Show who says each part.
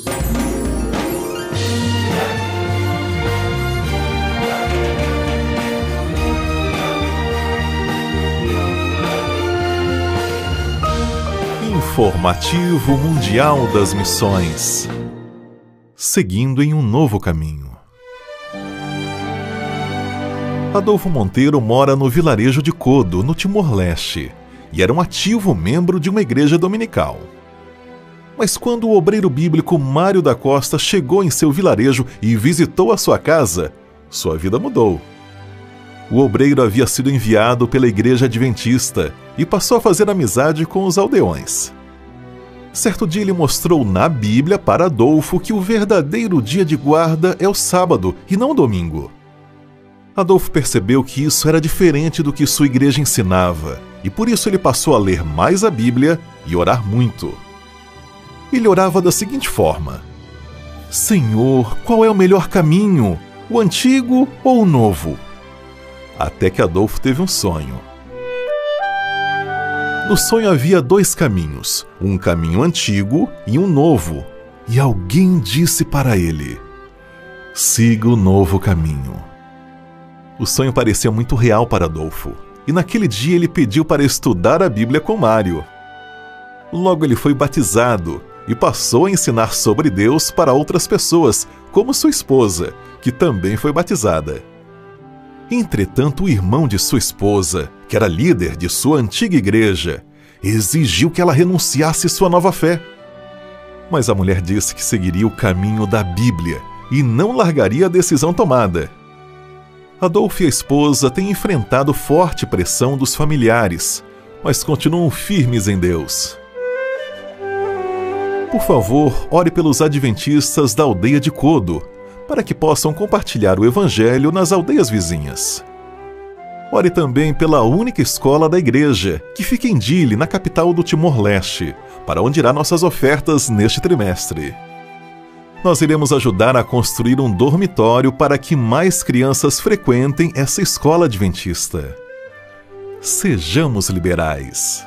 Speaker 1: Informativo Mundial das Missões. Seguindo em um novo caminho. Adolfo Monteiro mora no vilarejo de Codo, no Timor-Leste, e era um ativo membro de uma igreja dominical. Mas quando o obreiro bíblico Mário da Costa chegou em seu vilarejo e visitou a sua casa, sua vida mudou. O obreiro havia sido enviado pela igreja adventista e passou a fazer amizade com os aldeões. Certo dia ele mostrou na Bíblia para Adolfo que o verdadeiro dia de guarda é o sábado e não o domingo. Adolfo percebeu que isso era diferente do que sua igreja ensinava, e por isso ele passou a ler mais a Bíblia e orar muito. Ele orava da seguinte forma: Senhor, qual é o melhor caminho, o antigo ou o novo? Até que Adolfo teve um sonho. No sonho havia dois caminhos, um caminho antigo e um novo, e alguém disse para ele: siga o novo caminho. O sonho parecia muito real para Adolfo, e naquele dia ele pediu para estudar a Bíblia com Mário. Logo ele foi batizado e passou a ensinar sobre Deus para outras pessoas, como sua esposa, que também foi batizada. Entretanto, o irmão de sua esposa, que era líder de sua antiga igreja, exigiu que ela renunciasse sua nova fé. Mas a mulher disse que seguiria o caminho da Bíblia e não largaria a decisão tomada. Adolfo e a esposa têm enfrentado forte pressão dos familiares, mas continuam firmes em Deus. Por favor, ore pelos adventistas da aldeia de Codo, para que possam compartilhar o Evangelho nas aldeias vizinhas. Ore também pela única escola da igreja, que fica em Dili, na capital do Timor-Leste, para onde irá nossas ofertas neste trimestre. Nós iremos ajudar a construir um dormitório para que mais crianças frequentem essa escola adventista. Sejamos liberais.